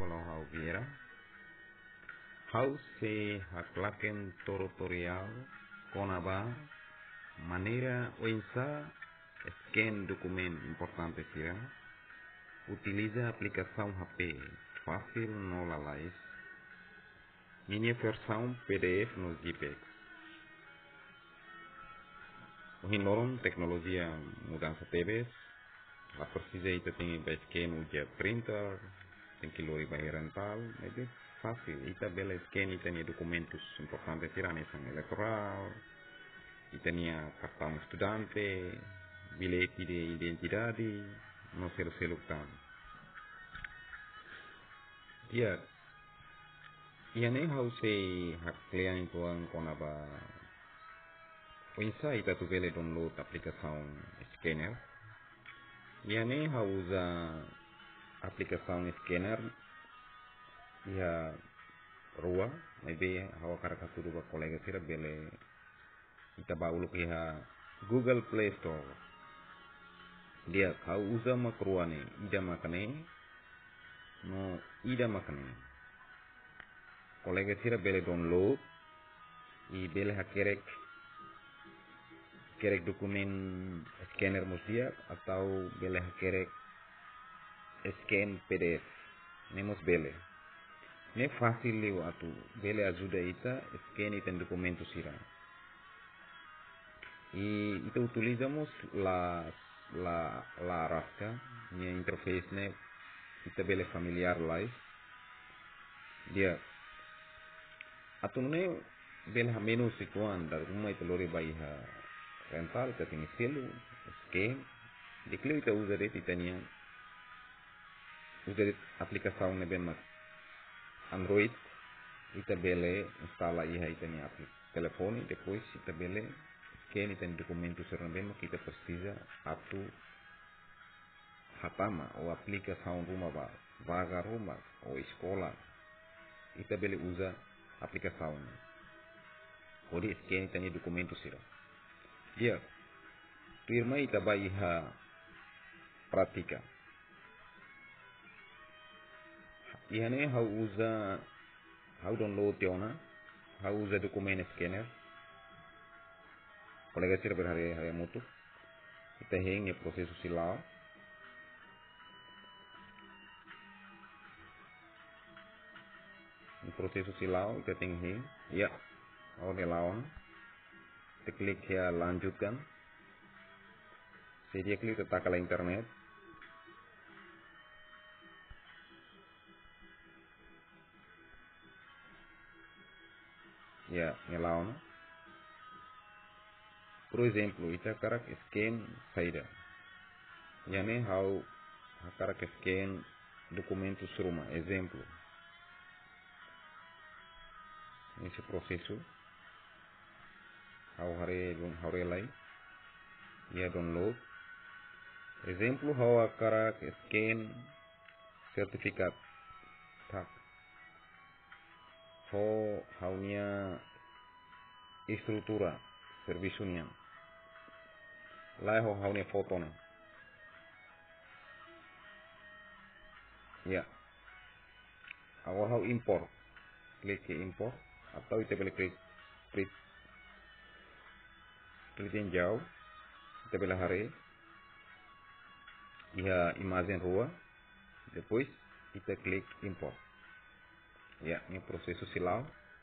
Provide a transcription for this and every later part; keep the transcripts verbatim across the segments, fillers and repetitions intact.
Nicolau Hau Vieira. Hau se haklaken tutorial konaba maneira oinsa scan dokumen importante sira. Utiliza aplicação H P fácil no lalais. Minha versão P D F nos JPEGs. O hinorong tecnologia mudança T Vs. A precisa ita tem para scan o dia printer, tem que lori para rental, mas é fácil. Ita bela scan ita tem documentos importantes sira nessa eleitoral. Ita tem cartão estudante, bilhete de identidade, no ser selukan. Dia, ia nem how se haklean tuang konaba. Pensa ita tu bela download aplicação scanner. Ia nem how usa aplicação scanner. Ia rua, maybe how karakaturu ba kolega sira bela ita baulu kiha Google Play Store. Dia how usa makruane ida makane no ida makane. Kolega sira bela download i bela hakerek kerek dokumen scanner musdia atau bela hakerek scan P D F. Nemos bela. Ne fácil leu atu bela ajuda ita scan ita documento sira. E ita utilizamos la la la rasca minha interface ne ita bela familiar live. Dia atu ne bela menu situan dar uma ita lori baiha rental ita tem selo scan de que ita usa de titania usa de aplicação ne bem Android ita bela instala iha ita ni apli telefone depois ita bela scan ita documento serão bem que ita precisa atu hatama ou aplicação rumah ba vaga rumah ou escola ita bela usa aplicação odi scan ita ni documento sira. Dia tu irmã ita baiha pratica iha ne how usa how download tiona how usa dokumen scanner kolega sira berhari hari mutu ita heng e proseso silau e proseso silau ita tem heng ya au nelawan kita klik ya lanjutkan saya dia klik tetakala internet ya nelawan. Por exemplo, ita karak scan saída. Yani how karak scan documentos rumah. Exemplo. Nesse processo. How hare how relay. Ya download. Exemplo how karak scan sertifikat. Tak. Ho haunya estrutura servisunya. Lai ho haunya foto ne. Ya. Awal hau import. Klik ke import atau kita boleh klik print. Klik yang jauh. Kita boleh hari. Ia imagem rua. Depois kita klik import. Ya, ini proses silau.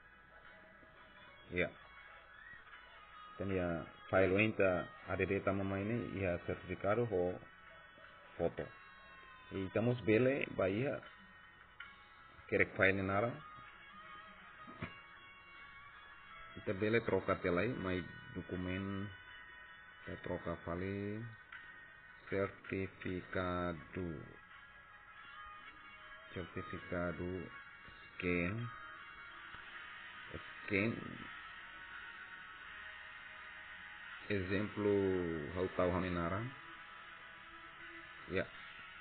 Ya. Dan ya file enta ada data mama ini ya certificado ho foto. E estamos bele bahia kerek file nara. Kita bele troca telai mai dokumen kita troca file certificado certificado scan scan exemplo how tahu haminara ya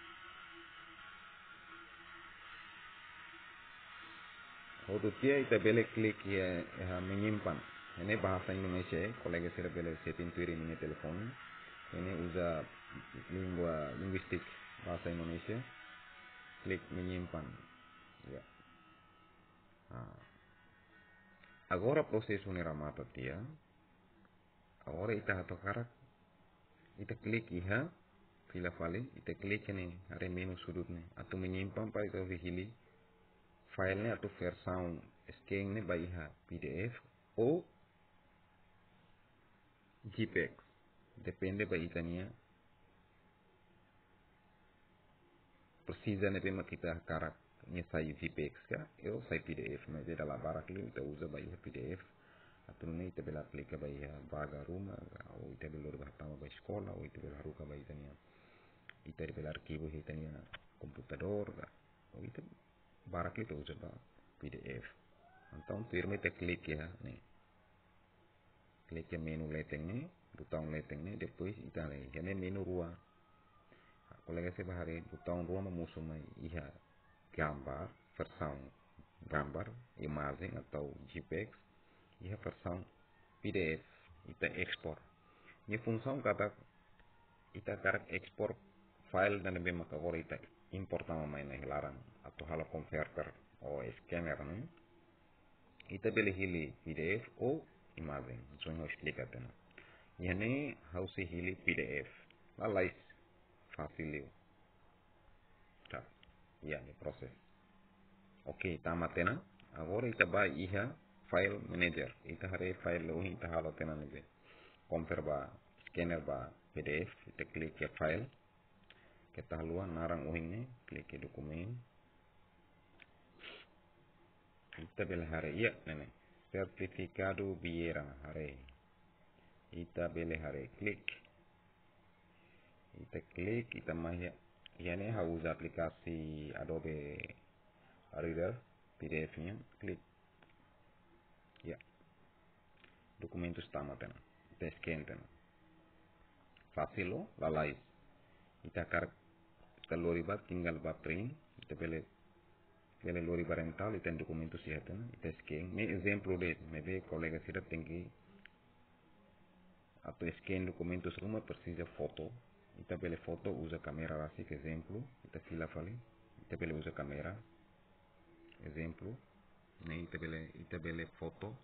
how tu tia ita bele klik ya, ya menyimpan ini bahasa Indonesia kolega sira bele setting tuiri ini telepon ini usa lingua linguistik bahasa Indonesia klik menyimpan Ya. Ah, agora processo nera mata tia. Agora ita hato karak. Ita klik iha. Fila fale. Ita klik ni are menu sudut ni. Atu menyimpan pa ita vihili. File ni atu versão scan ni ba iha P D F ou JPEG. Depende ba ita niya. Precisa ne bema kita karak nya sai JPEG ka. Eu sai P D F. Mas ida la barak li ita usa ba iha P D F. Atu ne ita bela aplika ba iha vaga rumah. Ou ita bela urbatama ba escola. Ou ita bela haruka ba ita niya. Ita bela arquivo ita niya computador. Ou ita barak li ita usa ba P D F. Então, firme ita klik ya. Nih. Klik ya menu leteng ni. Butang leteng ni. Depois ita lagi. Ini menu ruang. Kolega saya bahari butang ruang memusumai iha gambar versão gambar imagem atau JPEG iha versão P D F ita ekspor. Ini função kata ita karak ekspor file dan lebih maka agora ita import nama main larang atau halo converter ou scanner ni. Ita boleh hili P D F ou imagem. Isso eu explicar tena. Ini harus hili P D F. Lalai fácil. Tá. Ya, ni proses. Oke, tamat tena. Agora ita ba iha file manager. Ita hare file lo ita halo tena ni. Compare ba scanner ba P D F. Ita klik ya file. Kita haluan narang uhin ni. Klik ya dokumen. Ita bela hare. Iya, nene. Certificado Vieira hare. Ita bela hare. Klik. Ita klik. Ita mahya. Yani ha usa aplikasi Adobe Reader P D F-nya. Klik. Ya. Dokumentus tamat tena. Ita scan tena. Fácil lo. Lalai. Ita karak. Ita lori bat tinggal ba print. Ita bela bela lori ba rental. Ita dokumentus ya tena. Ita scan. Ini exemplo de. Maybe kolega sira tinggi. Atau scan dokumentus rumah precisa foto. Ita bela foto usa kamera rasik exemplo. Ita fila fali. Ita bela usa kamera. Exemplo. Ini ita bela ita bela foto.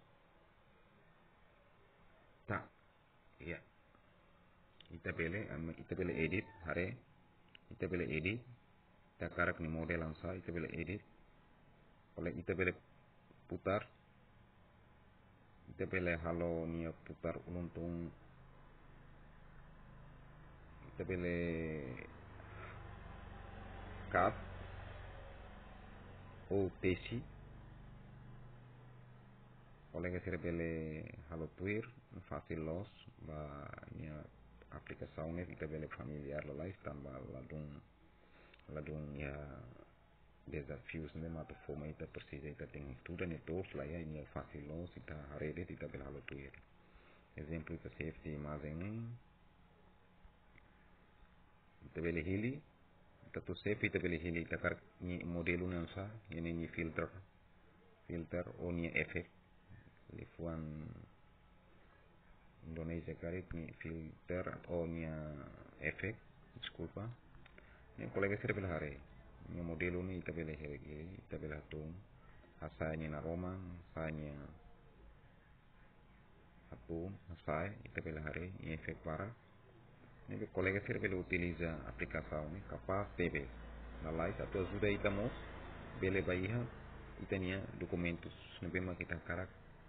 Tak. Ya. Ita bela ita bela edit hare. Ita bela edit. Ita karak ni model ansa. Ita bela edit. Oleh ita bela putar. Ita bela halo nia putar untung. Ita bela cut ou pesi. Oleh que bele halo tuir fácil los ba nia aplicação ne ita bela familiar lo life tambah ladung ladung ya desafios ne mata forma ita precisa ita tem tudo ne todos lá ya nia fácil los ita rede ita bela halo tuir. Exemplo ita safety imagem ne ita bela hili ita tu safe ita bela hili ita kar ni modelo nansa ini ni filter filter ou ni effect lifuan Indonesia karik ni filter atau ni efek desculpa ni kolega sira bela hare ni modelo ni ita bela hare ita bela tung asanya na Roma asanya atum asai ita bela hare ni efek para ni kolega sira bela utiliza aplicação ni capaz T V na live atau ajuda ita mos bela baiha ita nia documentos ni bema kita karak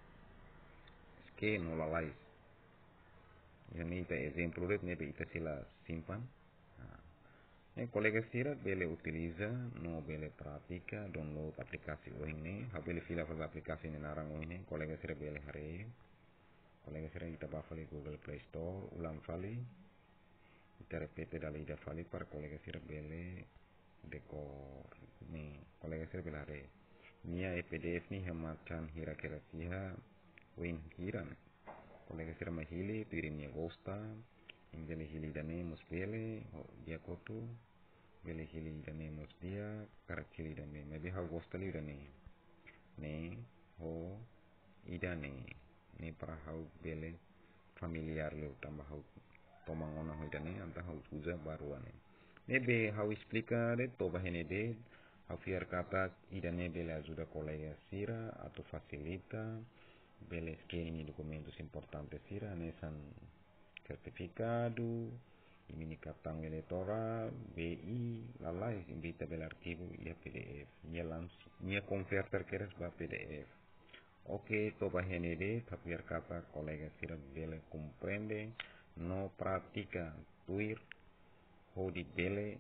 scan ou live. Yani ita exemplo red nebe ita sila simpan. Nah, kolega sira bele utiliza no bele pratica download aplikasi o ini. Ha bele fila fala aplikasi ni narang o ini. Kolega sira bele hare. Kolega sira ita bafali Google Play Store ulang fali. Ita repete dali ida fali par kolega sira bele dekor ni. Kolega sira bele hare. Nia e P D F ni hamacan hira kira siha win hiran. Kolega sira mahili pirimnya gosta ingele hili dane mus bele dia kotu bele hili dane mus dia karak hili dane maybe ha gosta li dane ne ho idane ne para hau bele familiar lo tambah hau tomangona ho dane anta hau uza baruane maybe hau explica de to bahene de Afiar kata idane bele ajuda colega sira atau facilita bele scanning documentos importantes sira nesan certificado, imini cartão eleitoral, B I, lalai invita bele arquivo e a P D F. Nia langsung, nia converter keres ba P D F. Oke, toba henede, afiar kata colega sira bele comprende, no pratica tuir, hodi bele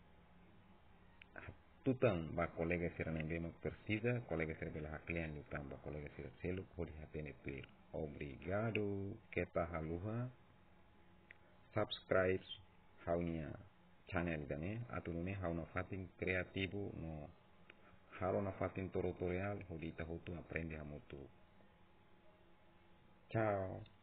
tutang ba colega sira nembema precisa, colega sira bela haklian lutang ba colega sira selu pode hapene tuir. Obrigado, kita haluha, subscribe haunya channel dane, atau nune hauna fatin kreativo no harona fatin tutorial, hodi tahutu aprende hamutu. Ciao.